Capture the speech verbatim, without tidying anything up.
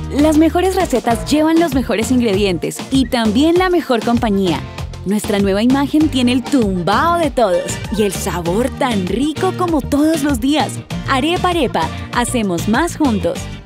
Las mejores recetas llevan los mejores ingredientes y también la mejor compañía. Nuestra nueva imagen tiene el tumbao de todos y el sabor tan rico como todos los días. Arepa Arepa, hacemos más juntos.